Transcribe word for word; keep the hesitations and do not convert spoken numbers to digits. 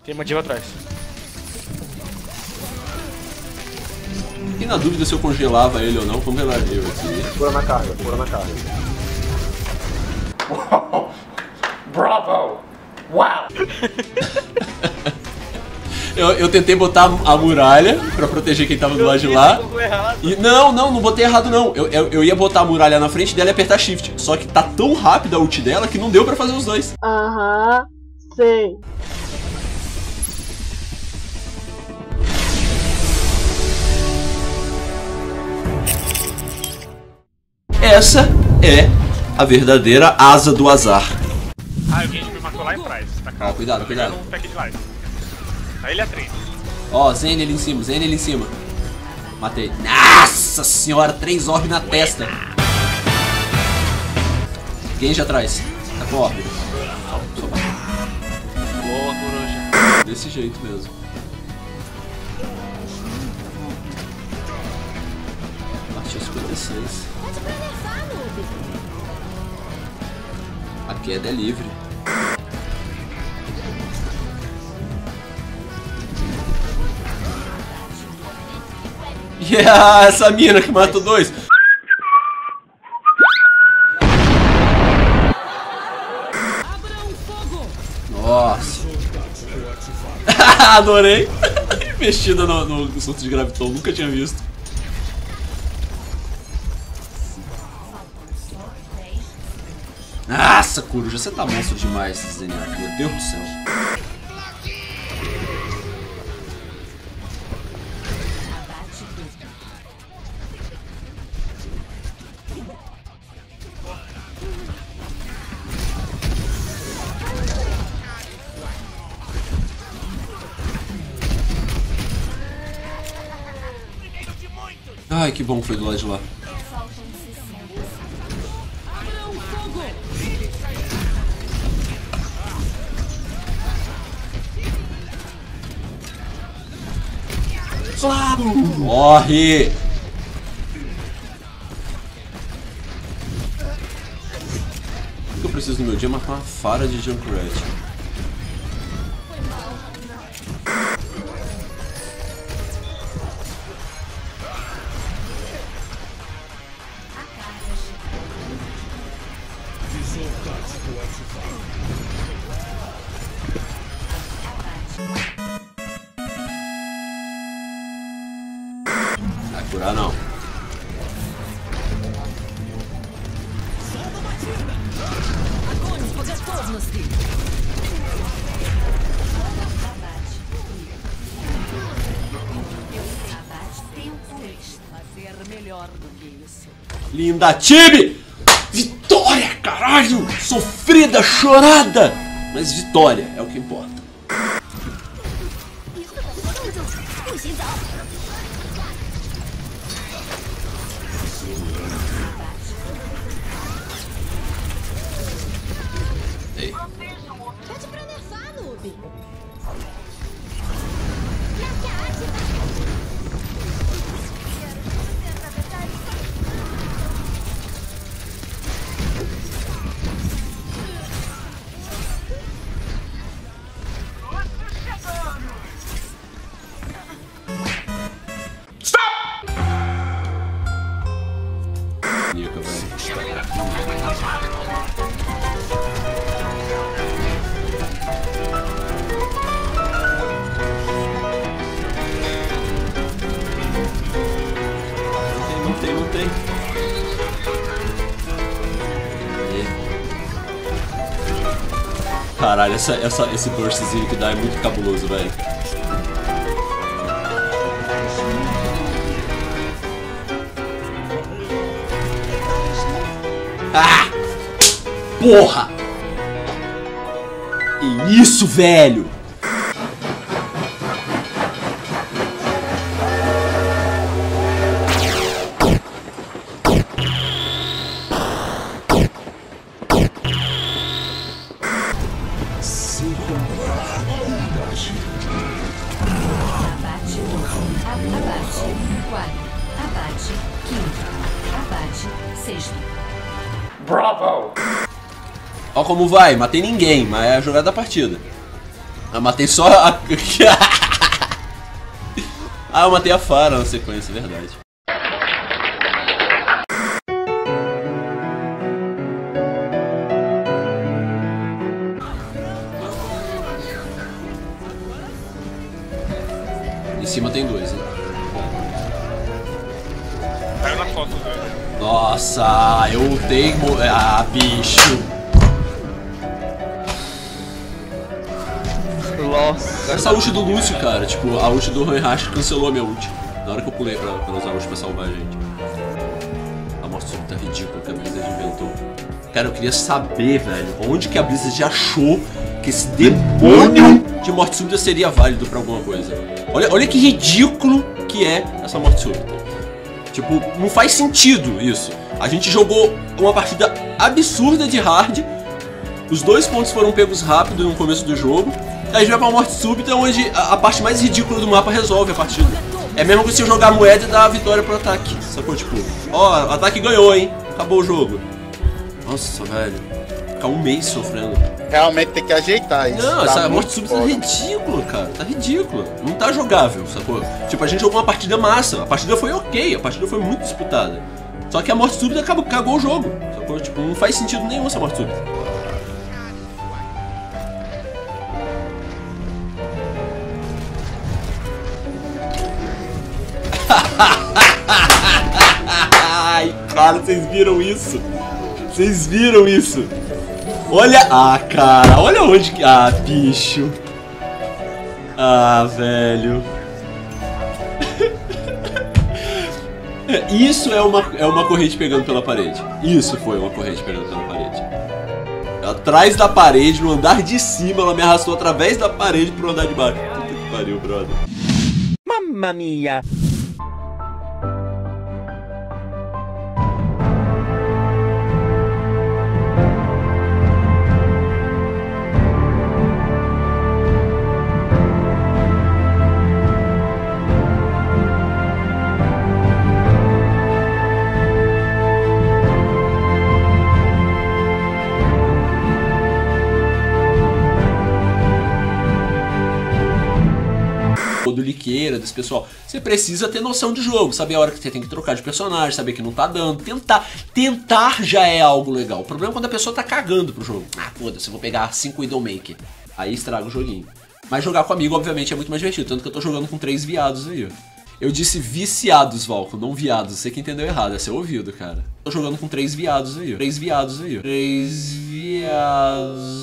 Tem uma diva atrás. E na dúvida se eu congelava ele ou não, congelaria eu aqui. Pula na carga, pula na carga. Bravo! Uau! eu, eu tentei botar a muralha pra proteger quem tava do lado de lá. E não, não, não botei errado não. Eu, eu, eu ia botar a muralha na frente dela e apertar shift. Só que tá tão rápida a ult dela que não deu pra fazer os dois. Aham, sei. Essa é a verdadeira asa do azar. Ah, o Genji me matou lá atrás. Tá Ah, cuidado, cuidado. Um pack de life. Aí ele é três. Ó, Zen ali em cima, Zen ali em cima. Matei. Nossa senhora, três orbes na testa. Genji atrás. Tá com orbe. Só bateu. Boa, coruja. Desse jeito mesmo. Partiu cinquenta e seis. A queda é livre. Yeah, essa mina que matou dois. Nossa. Adorei. Investida no, no surto de graviton, nunca tinha visto. Nossa, coruja, você tá monstro demais, Zeniac, meu Deus do céu. Ai, que bom que foi do lado de lá. Morre! O que eu preciso no meu dia é matar uma fara de Junkrat. Vai curar não. Linda time! Vitória, caralho! Sofrida, chorada! Mas vitória é o que importa. Ei. Pede pra nerfar, noob. Nica, velho. Não tem, não tem. Caralho, essa, essa, esse burstzinho que dá é muito cabuloso, velho. Ah! Porra! E isso, velho! Abate um, abate quatro, abate quinto, abate sexto. Bravo! Ó como vai, matei ninguém, mas é a jogada da partida. Ah, matei só a... Ah, eu matei a Pharah na sequência, é verdade. Em cima tem dois, né? Caiu na foto dele. Nossa, eu ultei... Ah, bicho. Nossa. Essa ult do Lúcio, cara, tipo, a ult do Reinhardt cancelou a minha ult. Na hora que eu pulei pra, pra usar a ult pra salvar a gente. A morte súbita ridícula que a Blizzard inventou. Cara, eu queria saber, velho, onde que a Blizzard achou que esse demônio de morte súbita seria válido pra alguma coisa. Olha, olha que ridículo que é essa morte súbita. Tipo, não faz sentido isso. A gente jogou uma partida absurda de hard. Os dois pontos foram pegos rápido no começo do jogo. Aí a gente vai pra uma morte súbita, onde a, a parte mais ridícula do mapa resolve a partida. É mesmo que se eu jogar a moeda e dar a vitória pro ataque. Sacou? Tipo, ó, o ataque ganhou, hein? Acabou o jogo. Nossa, velho. Ficar um mês sofrendo. Realmente tem que ajeitar isso. Não, tá essa morte súbita tá foda. ridícula, cara. Tá ridícula. Não tá jogável, sacou? Tipo, a gente jogou uma partida massa. A partida foi ok, a partida foi muito disputada. Só que a morte súbita acabou, cagou o jogo, sacou? Tipo, não faz sentido nenhum essa morte súbita. Ai, cara, vocês viram isso? Vocês viram isso? Olha... Ah, cara, olha onde que... Ah, bicho. Ah, velho. Isso é uma, é uma corrente pegando pela parede. Isso foi uma corrente pegando pela parede. Atrás da parede, no andar de cima, ela me arrastou através da parede pro andar de baixo. Puta que pariu, brother. Mamma mia! Do liqueira, desse pessoal, você precisa ter noção de jogo, saber a hora que você tem que trocar de personagem, saber que não tá dando, tentar, tentar já é algo legal. O problema é quando a pessoa tá cagando pro jogo. Ah, foda-se, eu vou pegar cinco Widowmaker, aí estraga o joguinho. Mas jogar com amigo, obviamente, é muito mais divertido, tanto que eu tô jogando com três viados aí, ó. Eu disse viciados, Valco, não viados, você que entendeu errado, é seu ouvido, cara. Tô jogando com três viados aí, ó. Três viados aí, ó. Três viados...